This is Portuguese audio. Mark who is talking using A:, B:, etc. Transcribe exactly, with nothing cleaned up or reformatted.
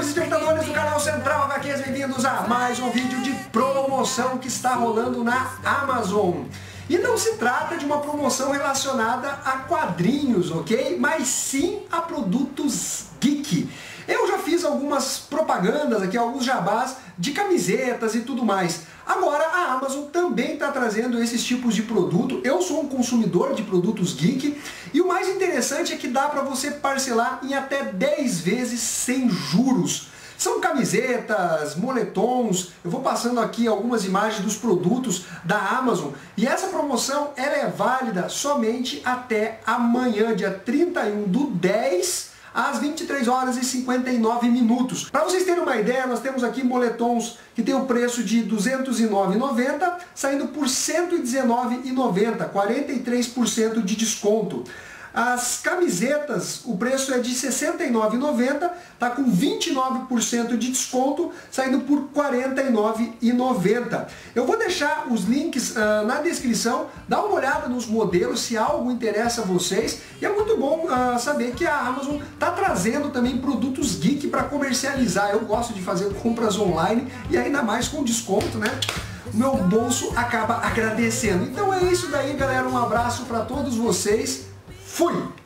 A: Salve, espectadores do canal Central H Qs, bem-vindos a mais um vídeo de promoção que está rolando na Amazon. E não se trata de uma promoção relacionada a quadrinhos, ok? Mas sim a produtos geek. Eu já fiz algumas propagandas aqui, alguns jabás de camisetas e tudo mais. Agora a Amazon também está trazendo esses tipos de produto. Eu sou um consumidor de produtos geek e o mais interessante é que dá para você parcelar em até dez vezes sem juros. São camisetas, moletons, eu vou passando aqui algumas imagens dos produtos da Amazon e essa promoção ela é válida somente até amanhã, dia trinta e um do dez, às vinte e três horas e cinquenta e nove minutos. Para vocês terem uma ideia, nós temos aqui moletons que tem o preço de duzentos e nove reais e noventa centavos, saindo por cento e dezenove reais e noventa centavos, quarenta e três por cento de desconto. As camisetas, o preço é de sessenta e nove reais e noventa centavos, está com vinte e nove por cento de desconto, saindo por quarenta e nove reais e noventa centavos. Eu vou deixar os links uh, na descrição, dá uma olhada nos modelos, se algo interessa a vocês. E é muito bom uh, saber que a Amazon está trazendo também produtos geek para comercializar. Eu gosto de fazer compras online e ainda mais com desconto, né? O meu bolso acaba agradecendo. Então é isso daí, galera. Um abraço para todos vocês. Fui!